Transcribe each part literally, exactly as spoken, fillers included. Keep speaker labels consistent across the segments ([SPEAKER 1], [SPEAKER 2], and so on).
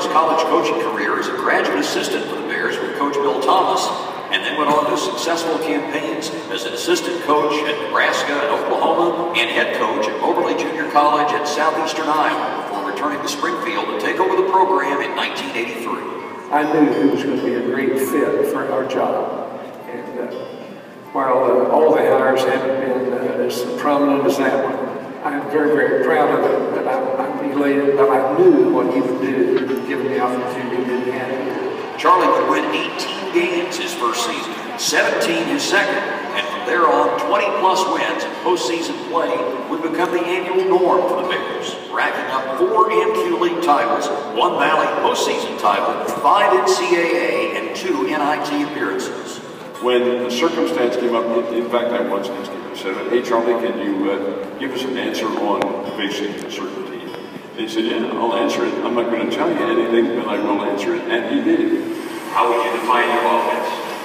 [SPEAKER 1] college coaching career as a graduate assistant for the Bears with Coach Bill Thomas, and then went on to successful campaigns as an assistant coach at Nebraska and Oklahoma and head coach at Moberly Junior College at Southeastern Iowa before returning to Springfield to take over the program in nineteen eighty-three.
[SPEAKER 2] I knew he was going to be a great fit for our job. And uh, while uh, all the hires haven't been uh, as prominent as that one, I'm very, very proud of it, but I'm, I'm elated, but I knew what he would do given the opportunity that he had.
[SPEAKER 1] Charlie would win eighteen games his first season, seventeen his second, and from there on, twenty plus wins in postseason play would become the annual norm for the Bears, racking up four M Q League titles, one Valley postseason title, five N C double A, and two N I T appearances.
[SPEAKER 3] When the circumstance came up, in fact, I once asked him, I said, hey, Charlie, can you uh, give us an answer on facing uncertainty? And he said, yeah, I'll answer it. I'm not going to tell you anything, but I will answer it. And he did.
[SPEAKER 1] How would you define your offense?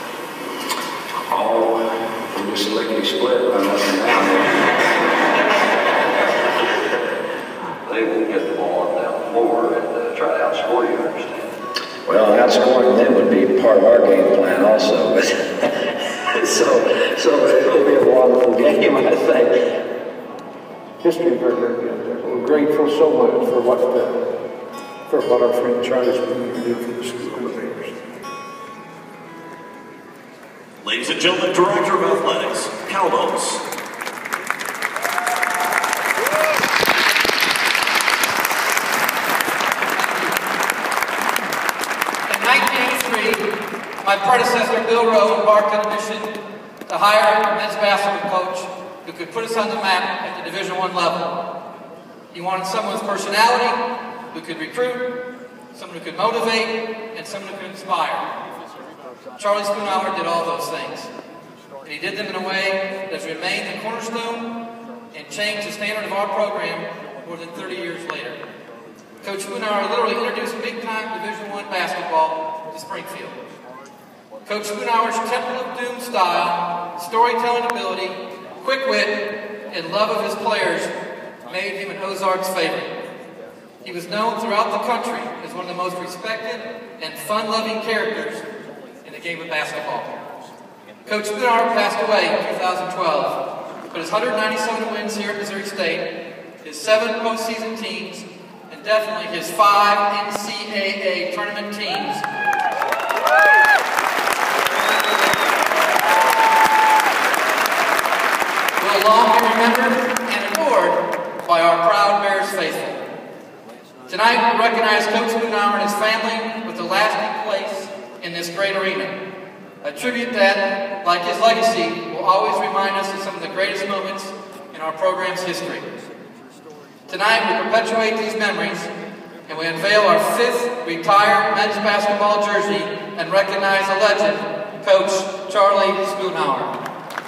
[SPEAKER 4] Oh, from this lickety split, run up and down.
[SPEAKER 1] They will get the ball down the floor and uh, try to outscore you, I understand.
[SPEAKER 4] Well, outscoring them would be part of our game plan also. But so, so it'll be a wonderful game, I think.
[SPEAKER 2] History very, very good. We're grateful so much for what the, for what our friend Charlie Spoonhour did for the school of Bears.
[SPEAKER 5] Ladies and gentlemen, Director of Athletics, Cowboys.
[SPEAKER 6] In nineteen eighty-three, my predecessor, Bill Rowe, embarked on a mission to hire a men's basketball coach who could put us on the map at the Division One level. He wanted someone with personality, who could recruit, someone who could motivate, and someone who could inspire. Charlie Spoonhour did all those things, and he did them in a way that has remained the cornerstone and changed the standard of our program more than thirty years later. Coach Spoonhour literally introduced big-time Division One basketball to Springfield. Coach Spoonhour's Temple of Doom style, storytelling ability, quick wit, and love of his players made him an Ozarks favorite. He was known throughout the country as one of the most respected and fun-loving characters in the game of basketball. Coach Spoonhour passed away in two thousand twelve, but his one hundred ninety-seven wins here at Missouri State, his seven postseason teams, and definitely his five N C double A tournament teams will long be remembered and adored by our proud Bears faithful. Tonight we recognize Coach Spoonhour and his family with a lasting place in this great arena. A tribute that, like his legacy, will always remind us of some of the greatest moments in our program's history. Tonight we perpetuate these memories and we unveil our fifth retired men's basketball jersey and recognize a legend, Coach Charlie Spoonhour.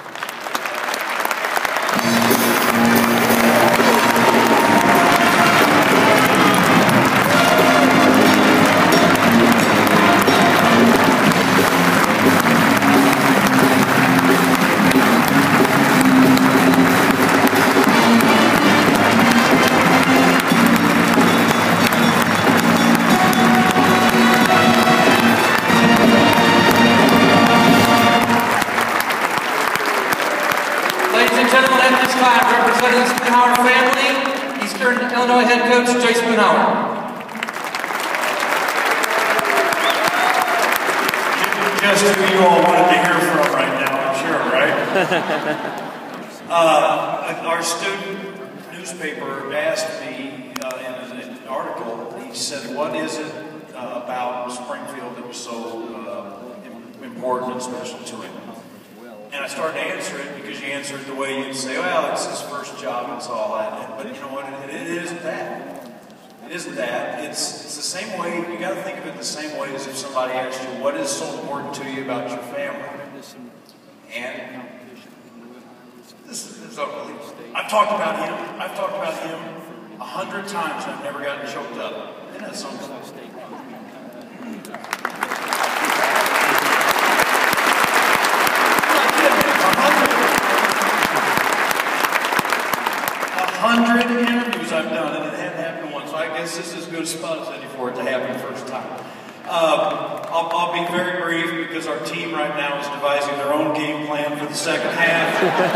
[SPEAKER 6] Representing the Spoonhour family, Eastern Illinois head coach Jay Spoonhour.
[SPEAKER 5] Just who you all wanted to hear from right now, I'm sure, right? uh, our student newspaper asked me uh, in an article, he said, what is it uh, about Springfield that was so uh, important and special to him? And I started to answer it because you answered the way you'd say, well, it's his first job, it's all that. But you know what, it, it isn't that. It isn't that. It's, it's the same way, you got to think of it the same way as if somebody asked you, what is so important to you about your family? And this is unbelievable. I've talked about him, I've talked about him a hundred times and I've never gotten choked up. Isn't that something? Hundred interviews I've done, and it hadn't happened once. So I guess this is as good a spot as any for it to happen first time. Uh, I'll, I'll be very brief because our team right now is devising their own game plan for the second half.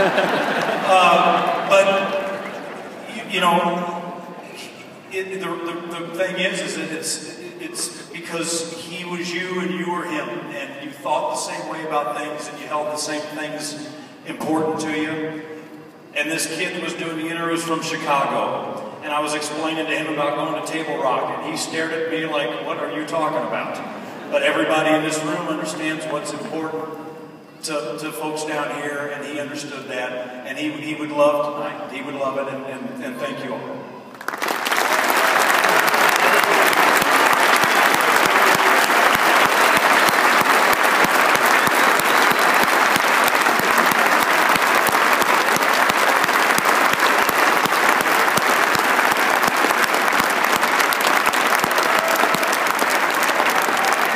[SPEAKER 5] uh, but, you, you know, it, the, the, the thing is, is that it's, it's because he was you and you were him, and you thought the same way about things and you held the same things important to you. And this kid was doing the intros from Chicago. And I was explaining to him about going to Table Rock, and he stared at me like, what are you talking about? But everybody in this room understands what's important to, to folks down here, and he understood that, and he, he would love tonight. He would love it, and, and, and thank you all.